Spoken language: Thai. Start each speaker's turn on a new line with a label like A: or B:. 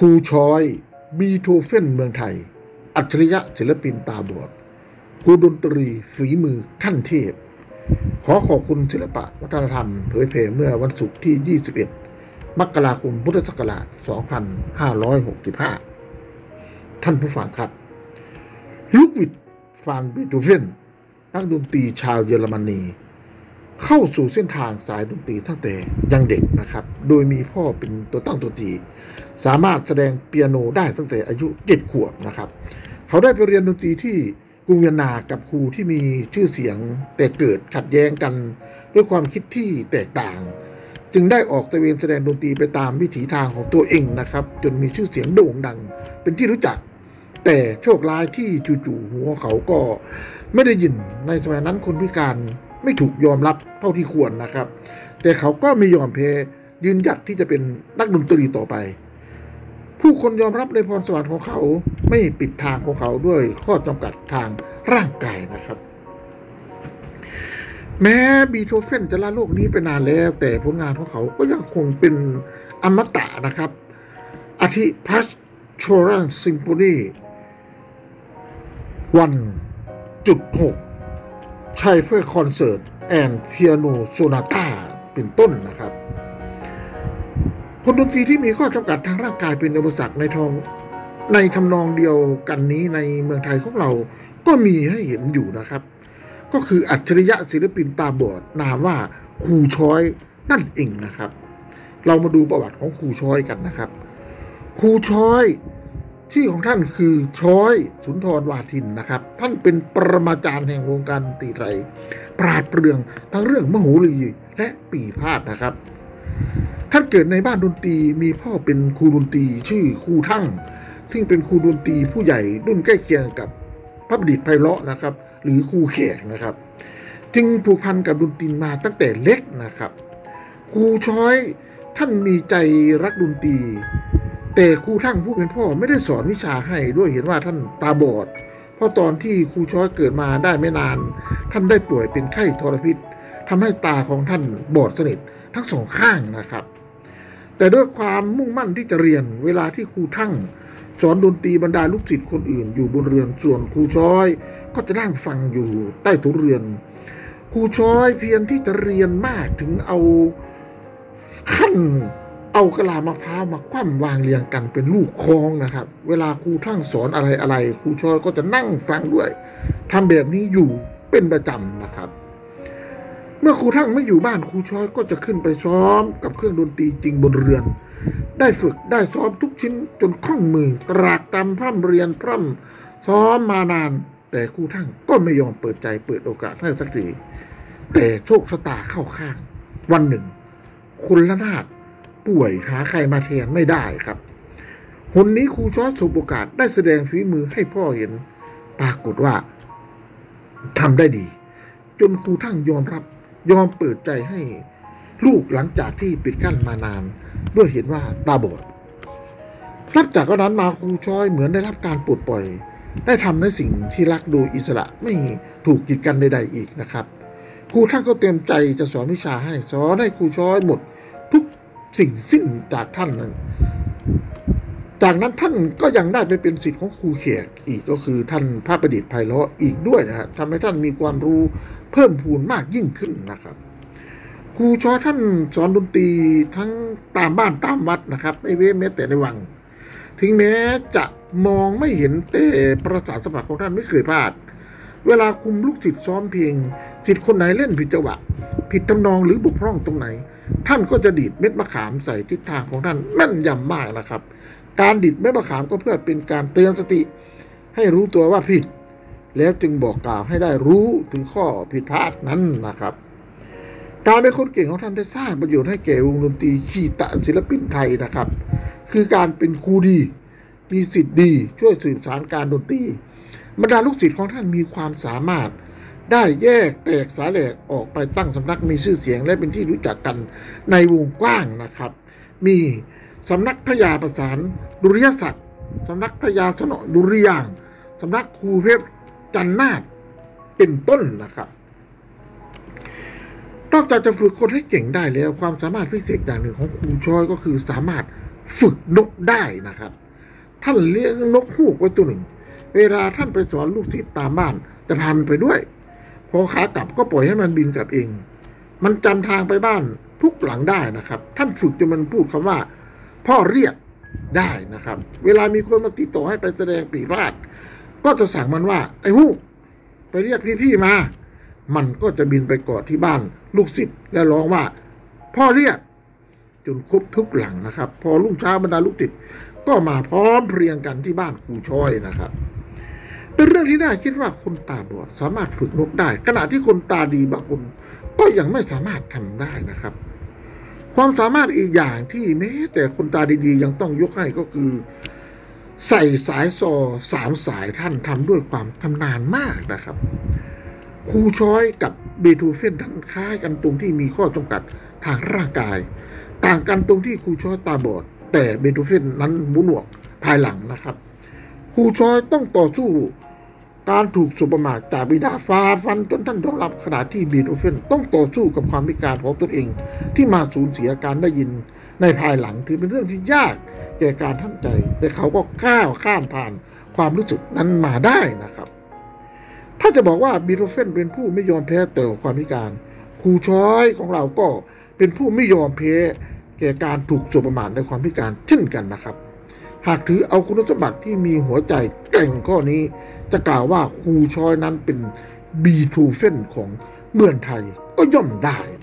A: ครูช้อยบีโธเฟนเมืองไทยอัจฉริยะศิลปินตาบอดครูดนตรีฝีมือขั้นเทพขอขอบคุณศิลปะวัฒนธรรมเผยแผ่เมื่อวันศุกร์ที่ 21 มกราคม พุทธศักราช 2565 ท่านผู้ฟังครับลุดวิก ฟาน บีโธเฟนนักดนตรีชาวเยอรมนีเข้าสู่เส้นทางสายดนตรีตั้งแต่ยังเด็กนะครับโดยมีพ่อเป็นตัวตั้งตัวตีสามารถแสดงเปียโนได้ตั้งแต่อายุ7 ขวบนะครับเขาได้ไปเรียนดนตรีที่กรุงเวียนนากับครูที่มีชื่อเสียงแต่เกิดขัดแย้งกันด้วยความคิดที่แตกต่างจึงได้ออกตระเวนแสดงดนตรีไปตามวิถีทางของตัวเองนะครับจนมีชื่อเสียงโด่งดังเป็นที่รู้จักแต่โชคร้ายที่จู่ๆหัวเขาก็ไม่ได้ยินในสมัยนั้นคนพิการไม่ถูกยอมรับเท่าที่ควรนะครับแต่เขาก็ไม่ยอมแพ้ยืนหยัดที่จะเป็นนักดนตรีต่อไปผู้คนยอมรับในพรสวรรค์ของเขาไม่ปิดทางของเขาด้วยข้อจำกัดทางร่างกายนะครับแม้บีโธเฟนจะละโลกนี้ไปนานแล้วแต่ผลงานของเขาก็ยังคงเป็นอมตะนะครับอาทิพัชโชรังซิมโฟนี 1.6 ใช้เพื่อคอนเสิร์ตแอนด์เปียโนโซนาต้าเป็นต้นนะครับคนดนตรีที่มีข้อจำกัดทางร่างกายเป็นอุปสรรคในทำนองเดียวกันนี้ในเมืองไทยของเราก็มีให้เห็นอยู่นะครับก็คืออัจฉริยะศิลปินตาบอดนามว่าครูช้อยนั่นเองนะครับเรามาดูประวัติของครูช้อยกันนะครับครูช้อยชื่อของท่านคือช้อยสุนทรวาทินนะครับท่านเป็นปรมาจารย์แห่งวงการดนตรีไทยปราดเปรื่องทั้งเรื่องมโหรีและปีพาทย์นะครับท่านเกิดในบ้านดนตรีมีพ่อเป็นครูดนตรีชื่อครูทั่งซึ่งเป็นครูดนตรีผู้ใหญ่รุ่นใกล้เคียงกับพระประดิษฐ์ไพเราะนะครับหรือครูแขกนะครับจึงผูกพันกับดนตรีมาตั้งแต่เล็กนะครับครูช้อยท่านมีใจรักดนตรีแต่ครูทั่งผู้เป็นพ่อไม่ได้สอนวิชาให้ด้วยเห็นว่าท่านตาบอดเพราะตอนที่ครูช้อยเกิดมาได้ไม่นานท่านได้ป่วยเป็นไข้ทรพิษทำให้ตาของท่านบอดสนิททั้งสองข้างนะครับแต่ด้วยความมุ่งมั่นที่จะเรียนเวลาที่ครูทั่งสอนดนตรีบรรดาลูกศิษย์คนอื่นอยู่บนเรือนส่วนครูช้อยก็จะนั่งฟังอยู่ใต้ถุนเรือนครูช้อยเพียรที่จะเรียนมากถึงเอากะลามะพร้าวมาคว่ำวางเรียงกันเป็นลูกคล้องนะครับเวลาครูทั่งสอนอะไรครูช้อยก็จะนั่งฟังด้วยทำแบบนี้อยู่เป็นประจำนะครับเมื่อครูทั่งไม่อยู่บ้านครูช้อยก็จะขึ้นไปซ้อมกับเครื่องดนตรีจริงบนเรือนได้ฝึกได้ซ้อมทุกชิ้นจนคล่องมือตรากตรำพร่ำเรียนพร่ำซ้อมมานานแต่ครูทั่งก็ไม่ยอมเปิดใจเปิดโอกาสให้สักทีแต่โชคชะตาเข้าข้างวันหนึ่งคุณละนาถป่วยหาใครมาแทนไม่ได้ครับหนนี้ครูช้อยสบโอกาสได้แสดงฝีมือให้พ่อเห็นปรากฏว่าทำได้ดีจนครูทั่งยอมเปิดใจให้ลูกหลังจากที่ปิดกั้นมานานด้วยเห็นว่าตาบอดนับจากนั้นมาครูช้อยเหมือนได้รับการปลดปล่อยได้ทำในสิ่งที่รักโดยอิสระไม่ถูกกีดกันใดๆอีกนะครับครูทั่งก็เตรียมใจจะสอนวิชาให้สอนให้ครูช้อยหมดทุกสิ่งสิ้นจากท่านนั้นจากนั้นท่านก็ยังได้ไปเป็นศิษย์ของครูแขกอีกก็คือท่านพระประดิษฐ์ไพเราะอีกด้วยนะครับทำให้ท่านมีความรู้เพิ่มพูนมากยิ่งขึ้นนะครับครูช้อยท่านสอนดนตรีทั้งตามบ้านตามวัดนะครับไม่เว้นแม้แต่ในวังถึงแม้จะมองไม่เห็นแต่ประสาทสัมผัสของท่านไม่เคยพลาดเวลาคุมลูกศิษย์ซ้อมเพลงศิษย์คนไหนเล่นผิดจังหวะผิดทำนองหรือบกพร่องตรงไหนท่านก็จะดีดเม็ดมะขามใส่ทิศทางของท่านแม่นยำมากนะครับการดีดเม็ดมะขามก็เพื่อเป็นการเตือนสติให้รู้ตัวว่าผิดแล้วจึงบอกกล่าวให้ได้รู้ถึงข้อผิดพลาดนั้นนะครับการเป็นคนเก่งของท่านได้สร้างประโยชน์ให้แก่วงดนตรีคีตะศิลปินไทยนะครับคือการเป็นครูดีมีศิษย์ดีช่วยสืบสานการดนตรีบรรดาลูกศิษย์ของท่านมีความสามารถได้แยกแตกสาแหลกออกไปตั้งสำนักมีชื่อเสียงและเป็นที่รู้จักกันในวงกว้างนะครับมีสำนักพญาประสานดุริยศักดิ์สำนักพญาสนอดุริยางค์สำนักครูเพชรจันนาถเป็นต้นนะครับนอกจากจะฝึกคนให้เก่งได้แล้วความสามารถพิเศษอย่างหนึ่งของครูช้อยก็คือสามารถฝึกนกได้นะครับ ท่านเลี้ยงนกฮูกไว้ตัวหนึ่งเวลาท่านไปสอนลูกศิษย์ตามบ้านจะพามันไปด้วยพอขากลับก็ปล่อยให้มันบินกลับเองมันจำทางไปบ้านทุกหลังได้นะครับท่านฝึกจนมันพูดคำว่าพ่อเรียกได้นะครับเวลามีคนมาติดต่อให้ไปแสดงปีพาดก็จะสั่งมันว่าไอ้ฮูกไปเรียกพี่ๆมามันก็จะบินไปกอดที่บ้านลูกศิษย์และร้องว่าพ่อเรียกจนครบทุกหลังนะครับพอรุ่งเช้าบรรดาลูกศิษย์ก็มาพร้อมเพรียงกันที่บ้านครูช้อยนะครับเป็นเรื่องที่น่าคิดว่าคนตาบอดสามารถฝึกนกได้ขณะที่คนตาดีบางคนก็ยังไม่สามารถทำได้นะครับความสามารถอีกอย่างที่แม้แต่คนตาดีๆยังต้องยกให้ก็คือใส่สายซอ3 สายท่านทำด้วยความชำนาญมากนะครับครูช้อยกับเบโธเฟนท่านคล้ายกันตรงที่มีข้อจำกัดทางร่างกายต่างกันตรงที่ครูช้อยตาบอดแต่เบโธเฟนนั้นหูหนวกภายหลังนะครับครูช้อยต้องต่อสู้การถูกสบประมาทจากบิดาฝ่าฟันจนท่านยอมรับขณะที่เบโธเฟนต้องต่อสู้กับความพิการของตนเองที่มาสูญเสียการได้ยินในภายหลังถือเป็นเรื่องที่ยากแก่การทำใจแต่เขาก็ก้าวข้ามผ่านความรู้สึกนั้นมาได้นะครับถ้าจะบอกว่าเบโธเฟนเป็นผู้ไม่ยอมแพ้ต่อความพิการครูช้อยของเราก็เป็นผู้ไม่ยอมแพ้แก่การถูกสบประมาทในความพิการเช่นกันนะครับหากถือเอาคุณสมบัติที่มีหัวใจแกร่งข้อนี้จะกล่าวว่าครูช้อยนั้นเป็นบีโธเฟนของเมืองไทยก็ย่อมได้